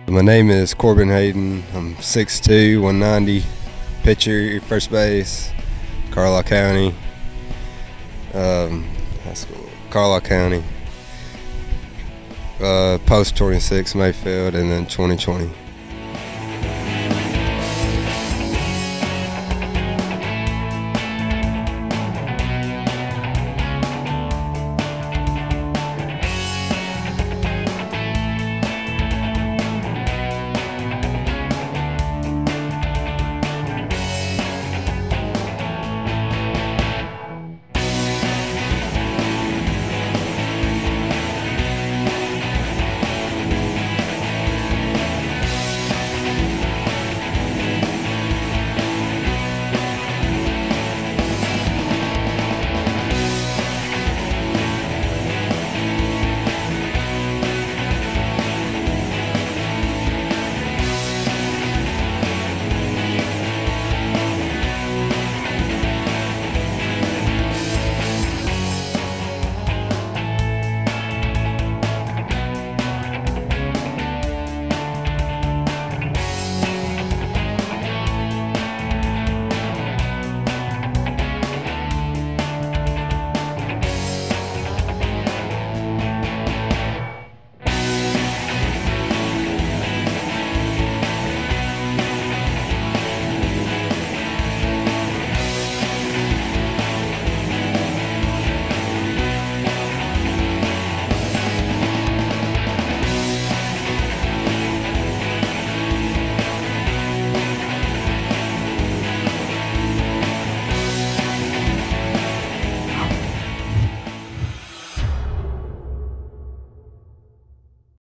My name is Corbin Hayden. I'm 6'2", 190, pitcher, first base, Carlisle County, high school, Carlisle County, post 26 Mayfield, and then 2020.